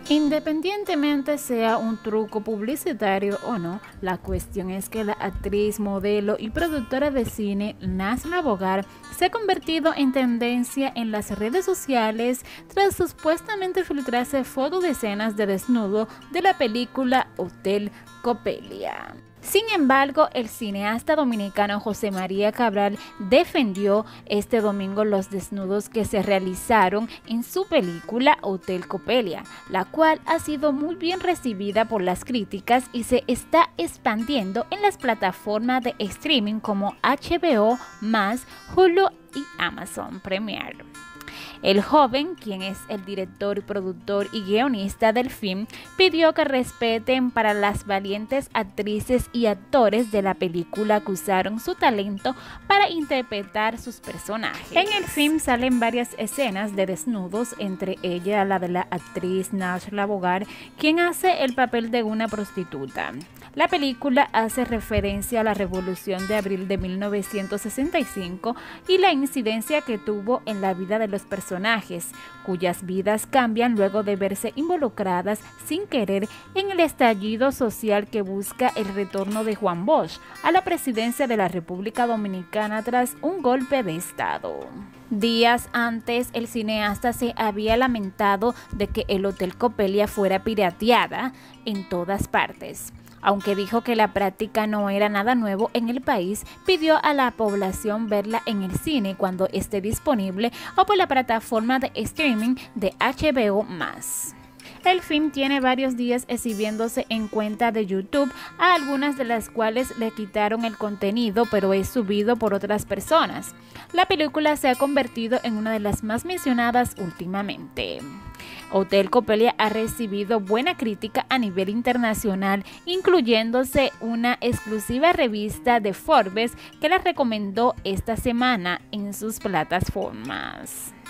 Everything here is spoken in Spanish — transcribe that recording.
Independientemente sea un truco publicitario o no, la cuestión es que la actriz, modelo y productora de cine Nasla Bogar se ha convertido en tendencia en las redes sociales tras supuestamente filtrarse fotos de escenas de desnudo de la película Hotel Coppelia. Sin embargo, el cineasta dominicano José María Cabral defendió este domingo los desnudos que se realizaron en su película Hotel Coppelia, la cual ha sido muy bien recibida por las críticas y se está expandiendo en las plataformas de streaming como HBO, Hulu y Amazon Premiere. El joven, quien es el director, productor y guionista del film, pidió que respeten para las valientes actrices y actores de la película que usaron su talento para interpretar sus personajes. En el film salen varias escenas de desnudos, entre ellas la de la actriz Nasla Bogar, quien hace el papel de una prostituta. La película hace referencia a la Revolución de Abril de 1965 y la incidencia que tuvo en la vida de los personajes, cuyas vidas cambian luego de verse involucradas sin querer en el estallido social que busca el retorno de Juan Bosch a la presidencia de la República Dominicana tras un golpe de Estado. Días antes, el cineasta se había lamentado de que el Hotel Coppelia fuera pirateada en todas partes. Aunque dijo que la práctica no era nada nuevo en el país, pidió a la población verla en el cine cuando esté disponible o por la plataforma de streaming de HBO+. El film tiene varios días exhibiéndose en cuenta de YouTube, a algunas de las cuales le quitaron el contenido, pero es subido por otras personas. La película se ha convertido en una de las más mencionadas últimamente. Hotel Coppelia ha recibido buena crítica a nivel internacional, incluyéndose una exclusiva revista de Forbes que la recomendó esta semana en sus plataformas.